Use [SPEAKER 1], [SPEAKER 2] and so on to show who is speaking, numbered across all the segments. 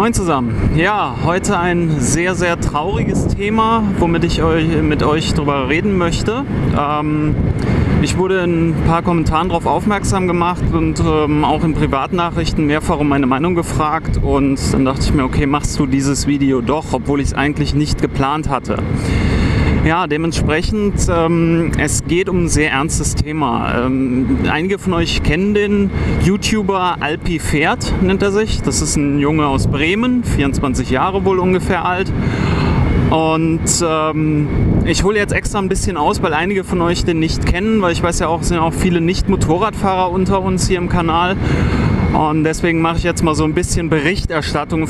[SPEAKER 1] Moin zusammen. Ja, heute ein sehr, sehr trauriges Thema, womit ich mit euch drüber reden möchte. Ich wurde in ein paar Kommentaren darauf aufmerksam gemacht und auch in Privatnachrichten mehrfach um meine Meinung gefragt. Und dann dachte ich mir, okay, machst du dieses Video doch, obwohl ich es eigentlich nicht geplant hatte. Ja, dementsprechend, es geht um ein sehr ernstes Thema. Einige von euch kennen den YouTuber Alpi Pferd, nennt er sich. Das ist ein Junge aus Bremen, 24 Jahre wohl ungefähr alt. Und ich hole jetzt extra ein bisschen aus, weil einige von euch den nicht kennen, weil ich weiß ja auch, es sind auch viele Nicht-Motorradfahrer unter uns hier im Kanal. Und deswegen mache ich jetzt mal so ein bisschen Berichterstattung,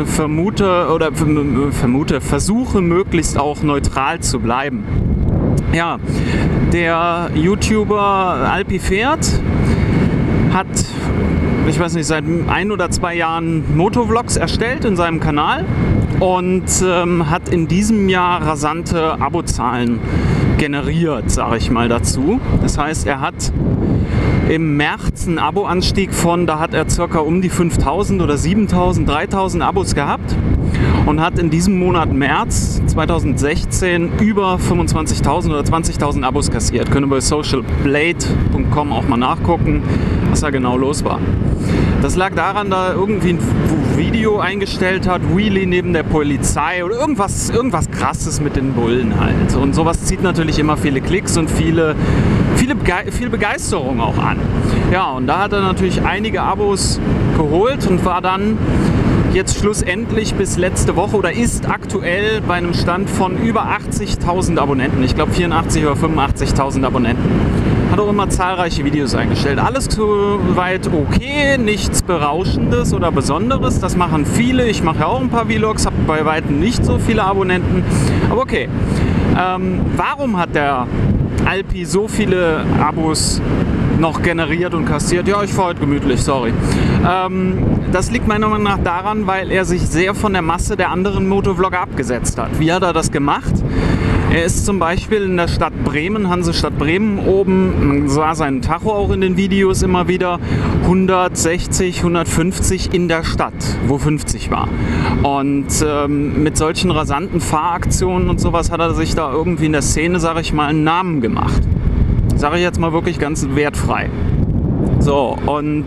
[SPEAKER 1] versuche möglichst auch neutral zu bleiben. Ja, der YouTuber Alpi Pferd hat, ich weiß nicht, seit 1 oder 2 Jahren Motovlogs erstellt in seinem Kanal und hat in diesem Jahr rasante Abozahlen generiert, sage ich mal dazu. Das heißt, er hat im März einen Abo-Anstieg von, da hat er circa um die 5.000 oder 7.000, 3.000 Abos gehabt und hat in diesem Monat März 2016 über 25.000 oder 20.000 Abos kassiert. Könnt ihr bei socialblade.com auch mal nachgucken, was da genau los war. Das lag daran, da irgendwie ein Video eingestellt hat, Wheelie neben der Polizei oder irgendwas Krasses mit den Bullen halt. Und sowas zieht natürlich immer viele Klicks und viel Begeisterung auch an. Ja, und da hat er natürlich einige Abos geholt und war dann jetzt schlussendlich bis letzte Woche oder ist aktuell bei einem Stand von über 80.000 Abonnenten. Ich glaube 84.000 oder 85.000 Abonnenten. Hat auch immer zahlreiche Videos eingestellt. Alles soweit okay, nichts Berauschendes oder Besonderes. Das machen viele. Ich mache ja auch ein paar Vlogs, habe bei weitem nicht so viele Abonnenten. Aber okay. Warum hat der Alpi so viele Abos noch generiert und kassiert? Ja, ich fahre heute gemütlich, sorry. Das liegt meiner Meinung nach daran, weil er sich sehr von der Masse der anderen Motovlogger abgesetzt hat. Wie hat er das gemacht? Er ist zum Beispiel in der Stadt Bremen, Hansestadt Bremen oben, man sah seinen Tacho auch in den Videos immer wieder, 160, 150 in der Stadt, wo 50 war. Und mit solchen rasanten Fahraktionen und sowas hat er sich da irgendwie in der Szene, sage ich mal, einen Namen gemacht. Sage ich jetzt mal wirklich ganz wertfrei. So, und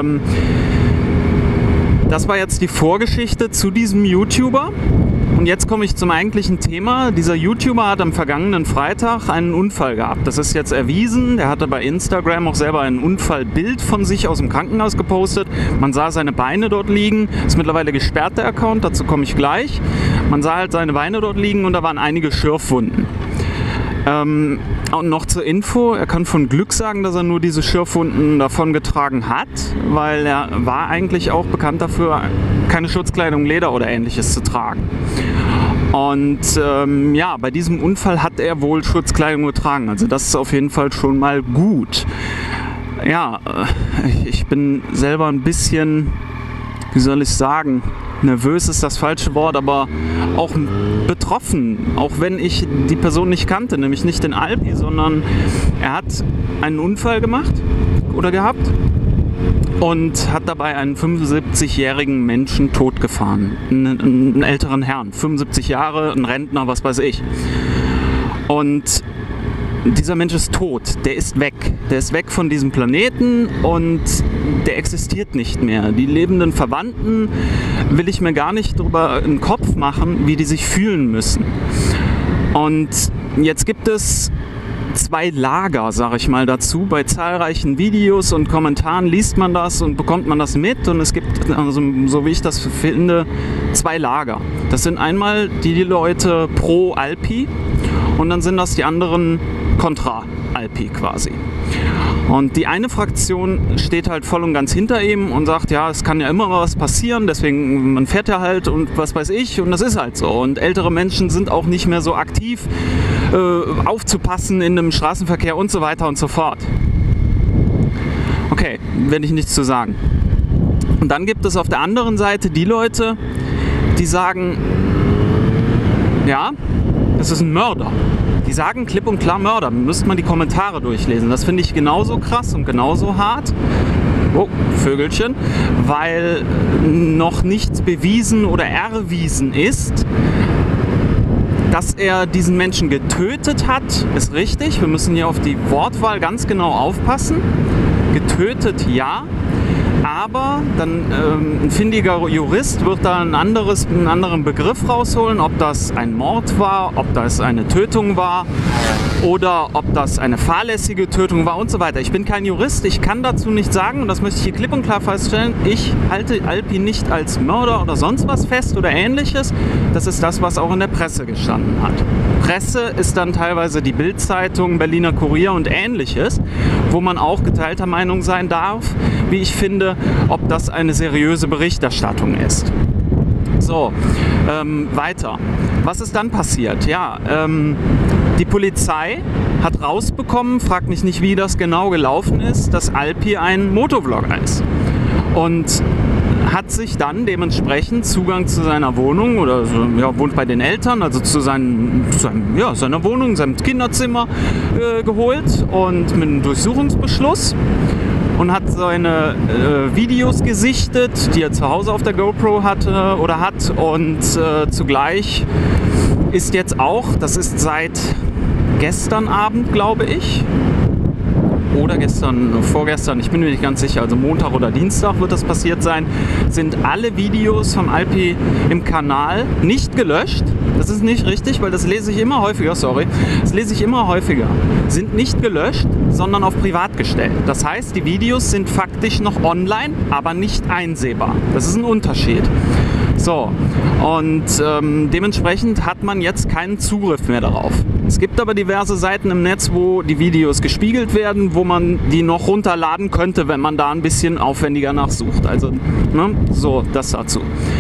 [SPEAKER 1] das war jetzt die Vorgeschichte zu diesem YouTuber. Und jetzt komme ich zum eigentlichen Thema. Dieser YouTuber hat am vergangenen Freitag einen Unfall gehabt. Das ist jetzt erwiesen. Der hatte bei Instagram auch selber ein Unfallbild von sich aus dem Krankenhaus gepostet. Man sah seine Beine dort liegen. Ist mittlerweile gesperrt, der Account. Dazu komme ich gleich. Man sah halt seine Beine dort liegen und da waren einige Schürfwunden. Und noch zur Info, er kann von Glück sagen, dass er nur diese Schürfwunden davon getragen hat, weil er war eigentlich auch bekannt dafür, keine Schutzkleidung, Leder oder ähnliches zu tragen. Und ja, bei diesem Unfall hat er wohl Schutzkleidung getragen, also das ist auf jeden Fall schon mal gut. Ja, ich bin selber ein bisschen, wie soll ich sagen, nervös ist das falsche Wort, aber auch betroffen, auch wenn ich die Person nicht kannte, nämlich nicht den Alpi, sondern er hat einen Unfall gemacht oder gehabt und hat dabei einen 75-jährigen Menschen totgefahren, einen älteren Herrn, 75 Jahre, ein Rentner, was weiß ich. Und dieser Mensch ist tot, der ist weg von diesem Planeten und der existiert nicht mehr. Die lebenden Verwandten will ich mir gar nicht drüber in den Kopf machen, wie die sich fühlen müssen. Und jetzt gibt es 2 Lager, sage ich mal dazu. Bei zahlreichen Videos und Kommentaren liest man das und bekommt man das mit und es gibt, also, so wie ich das finde, 2 Lager. Das sind einmal die Leute pro Alpi und dann sind das die anderen kontra Alpi quasi. Und die eine Fraktion steht halt voll und ganz hinter ihm und sagt, ja, es kann ja immer was passieren, deswegen man fährt ja halt und was weiß ich und das ist halt so. Und ältere Menschen sind auch nicht mehr so aktiv, aufzupassen in einem Straßenverkehr und so weiter und so fort. Okay, werde ich nichts zu sagen. Und dann gibt es auf der anderen Seite die Leute, die sagen, ja, das ist ein Mörder. Die sagen klipp und klar Mörder. Müsste man die Kommentare durchlesen. Das finde ich genauso krass und genauso hart. Vögelchen, weil noch nichts bewiesen oder erwiesen ist. Dass er diesen Menschen getötet hat, ist richtig. Wir müssen hier auf die Wortwahl ganz genau aufpassen. Getötet, ja. Aber dann ein findiger Jurist wird da einen anderen Begriff rausholen, ob das ein Mord war, ob das eine Tötung war oder ob das eine fahrlässige Tötung war und so weiter. Ich bin kein Jurist, ich kann dazu nichts sagen und das möchte ich hier klipp und klar feststellen. Ich halte Alpi nicht als Mörder oder sonst was fest oder ähnliches. Das ist das, was auch in der Presse gestanden hat. Presse ist dann teilweise die Bild-Zeitung, Berliner Kurier und ähnliches, wo man auch geteilter Meinung sein darf, wie ich finde, ob das eine seriöse Berichterstattung ist. So, weiter. Was ist dann passiert? Ja, die Polizei hat rausbekommen, fragt mich nicht, wie das genau gelaufen ist, dass Alpi ein Motovlogger ist. Und hat sich dann dementsprechend Zugang zu seiner Wohnung oder so, ja, wohnt bei den Eltern, also zu seiner Wohnung, seinem Kinderzimmer geholt und mit einem Durchsuchungsbeschluss und hat seine Videos gesichtet, die er zu Hause auf der GoPro hatte oder hat und zugleich ist jetzt auch, das ist seit gestern Abend, glaube ich, oder vorgestern, ich bin mir nicht ganz sicher, also Montag oder Dienstag wird das passiert sein, sind alle Videos vom Alpi im Kanal nicht gelöscht. Das ist nicht richtig, weil das lese ich immer häufiger, sind nicht gelöscht, sondern auf privat gestellt. Das heißt, die Videos sind faktisch noch online, aber nicht einsehbar. Das ist ein Unterschied. So, und dementsprechend hat man jetzt keinen Zugriff mehr darauf. Es gibt aber diverse Seiten im Netz, wo die Videos gespiegelt werden, wo man die noch runterladen könnte, wenn man da ein bisschen aufwendiger nachsucht. Also, ne, so, das dazu.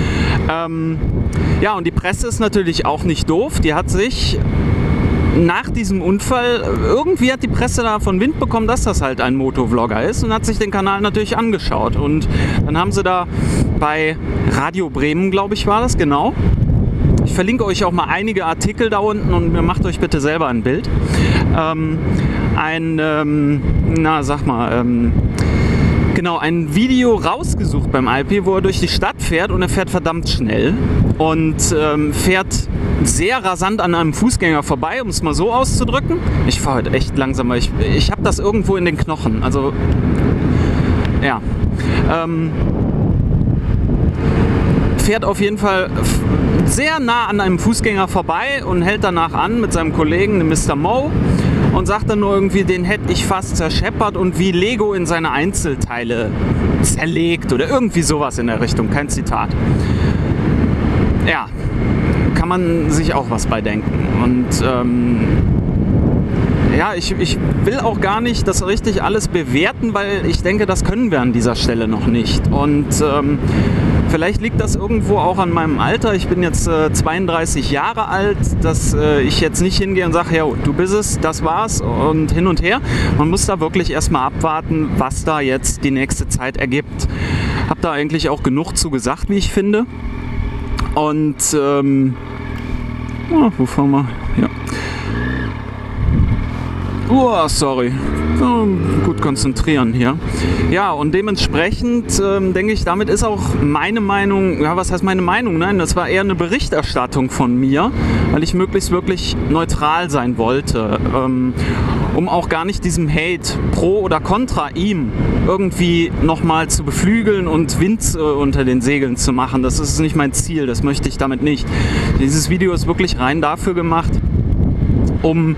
[SPEAKER 1] Ja, und die Presse ist natürlich auch nicht doof. Die hat sich nach diesem Unfall, irgendwie hat die Presse davon Wind bekommen, dass das halt ein Motovlogger ist und hat sich den Kanal natürlich angeschaut. Und dann haben sie da bei Radio Bremen, glaube ich, war das, genau. Ich verlinke euch auch mal einige Artikel da unten und macht euch bitte selber ein Bild. Genau, ein Video rausgesucht beim Alpi, wo er durch die Stadt fährt und er fährt verdammt schnell und fährt sehr rasant an einem Fußgänger vorbei, um es mal so auszudrücken. Ich fahre heute echt langsam, weil ich habe das irgendwo in den Knochen. Also, ja. Fährt auf jeden Fall sehr nah an einem Fußgänger vorbei und hält danach an mit seinem Kollegen, dem Mr. Mo, und sagt dann nur irgendwie, den hätte ich fast zerscheppert und wie Lego in seine Einzelteile zerlegt oder irgendwie sowas in der Richtung, kein Zitat. Ja, kann man sich auch was bei denken. Und ja, ich will auch gar nicht das richtig alles bewerten, weil ich denke, das können wir an dieser Stelle noch nicht. Und vielleicht liegt das irgendwo auch an meinem Alter. Ich bin jetzt 32 Jahre alt, dass ich jetzt nicht hingehe und sage, ja, du bist es, das war's und hin und her. Man muss da wirklich erstmal abwarten, was da jetzt die nächste Zeit ergibt. Hab da eigentlich auch genug zu gesagt, wie ich finde. Und wo fahren wir? Ja. Sorry. Gut konzentrieren hier. Ja, und dementsprechend denke ich, damit ist auch meine Meinung, ja, was heißt meine Meinung? Nein, das war eher eine Berichterstattung von mir, weil ich möglichst wirklich neutral sein wollte, um auch gar nicht diesem Hate pro oder contra ihm irgendwie nochmal zu beflügeln und Wind unter den Segeln zu machen. Das ist nicht mein Ziel, das möchte ich damit nicht. Dieses Video ist wirklich rein dafür gemacht, um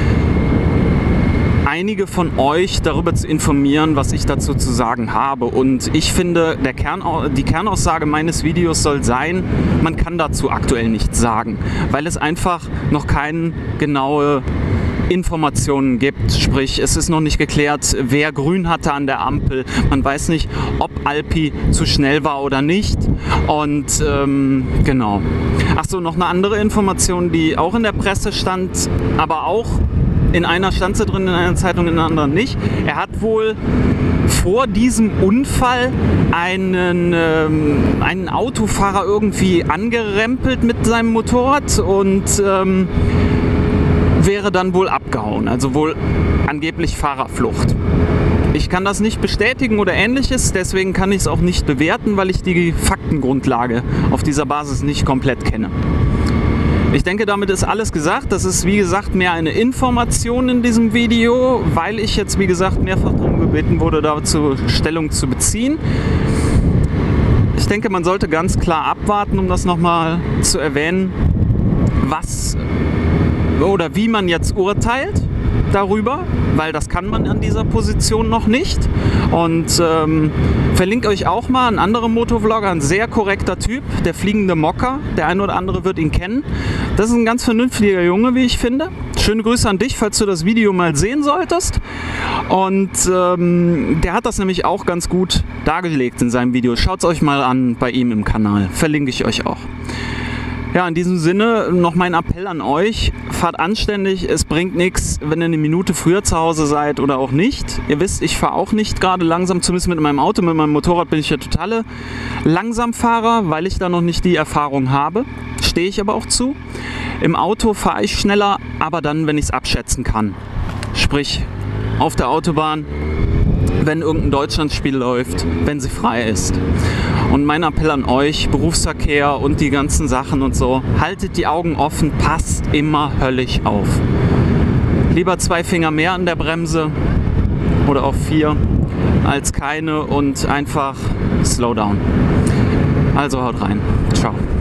[SPEAKER 1] einige von euch darüber zu informieren, was ich dazu zu sagen habe. Und ich finde, die Kernaussage meines Videos soll sein, man kann dazu aktuell nichts sagen, weil es einfach noch keine genaue Informationen gibt, sprich es ist noch nicht geklärt, wer grün hatte an der Ampel, man weiß nicht, ob Alpi zu schnell war oder nicht und genau. Achso, noch eine andere Information, die auch in der Presse stand, aber auch in einer stand sie drin, in einer Zeitung, in der anderen nicht. Er hat wohl vor diesem Unfall einen Autofahrer irgendwie angerempelt mit seinem Motorrad und wäre dann wohl abgehauen. Also wohl angeblich Fahrerflucht. Ich kann das nicht bestätigen oder ähnliches, deswegen kann ich es auch nicht bewerten, weil ich die Faktengrundlage auf dieser Basis nicht komplett kenne. Ich denke, damit ist alles gesagt. Das ist, wie gesagt, mehr eine Information in diesem Video, weil ich jetzt, wie gesagt, mehrfach darum gebeten wurde, dazu Stellung zu beziehen. Ich denke, man sollte ganz klar abwarten, um das nochmal zu erwähnen, was oder wie man jetzt urteilt darüber, weil das kann man an dieser Position noch nicht. Und verlinke euch auch mal einen anderen Motovlogger, ein sehr korrekter Typ, der fliegende Mocker. Der eine oder andere wird ihn kennen. Das ist ein ganz vernünftiger Junge, wie ich finde. Schöne Grüße an dich, falls du das Video mal sehen solltest. Und der hat das nämlich auch ganz gut dargelegt in seinem Video. Schaut es euch mal an bei ihm im Kanal. Verlinke ich euch auch. Ja, in diesem Sinne noch mein Appell an euch, fahrt anständig, es bringt nichts, wenn ihr eine Minute früher zu Hause seid oder auch nicht. Ihr wisst, ich fahre auch nicht gerade langsam, zumindest mit meinem Auto, mit meinem Motorrad bin ich der totale Langsamfahrer, weil ich da noch nicht die Erfahrung habe, stehe ich aber auch zu. Im Auto fahre ich schneller, aber dann, wenn ich es abschätzen kann. Sprich, auf der Autobahn, wenn irgendein Deutschlandspiel läuft, wenn sie frei ist. Und mein Appell an euch, Berufsverkehr und die ganzen Sachen und so, haltet die Augen offen, passt immer höllisch auf. Lieber 2 Finger mehr an der Bremse oder auch 4 als keine und einfach slow down. Also haut rein. Ciao.